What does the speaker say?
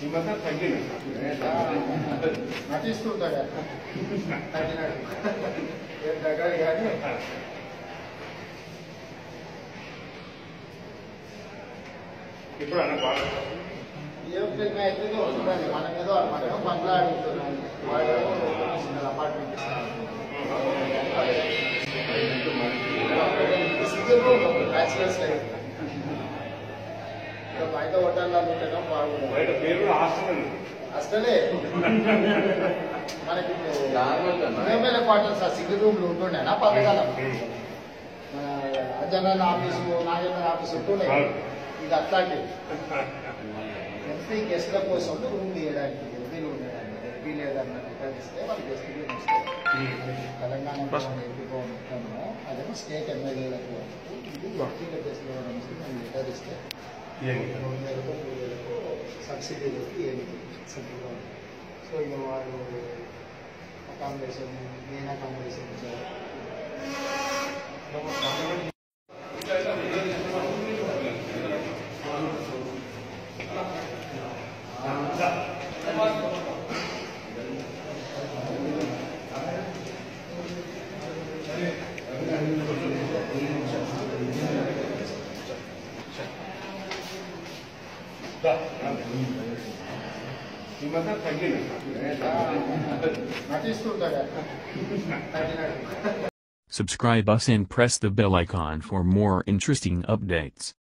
నటిస్తుంటాడు తగ్గినాడు ఏం తగ్గడు కానీ ఇప్పుడు అన్న బాగా అయితే వస్తుందండి మనమేదో మనమేమో బంగ్లా అడుగుతున్నాం వాళ్ళు అపార్ట్మెంట్ బ్యాచిలర్స్ లైఫ్ బయట హోటల్లో ఉండడం బాగుంటుంది బయట పేరు హాస్టల్ అసలే మనకి ఎమ్మెల్యే క్వార్టర్స్ ఆ సింగిల్ రూమ్లు ఉంటుండేనా పథకాలం జనరల్ ఆఫీసు నాగేంద్ర ఆఫీసు ఉంటుండే ఇది అట్లాంటివి ఎంపీ గెస్ట్ల కోసం రూమ్ తీయడానికి ఎంపీలు ఉండడానికి ఎంపీ లేదన్న లెటర్ ఇస్తే వాళ్ళు గెస్ట్ రూమ్ ఇస్తారు తెలంగాణ ఎంపీ మొత్తము అదేమో స్టేట్ ఎమ్మెల్యేలకు ఇది ఎంపీల గెస్ట్లు మేము లెటర్ ఇస్తే 2,000 సబ్సిడీలకి సెంట్రల్ గవర్నమెంట్ సో ఇక వాళ్ళు అకామిడేషన్ మెయిన్ అకామిడేషన్ ఇచ్చారు నటిస్తుంటాడు తగ్గినాడు Subscribe us and press the bell icon for more interesting updates.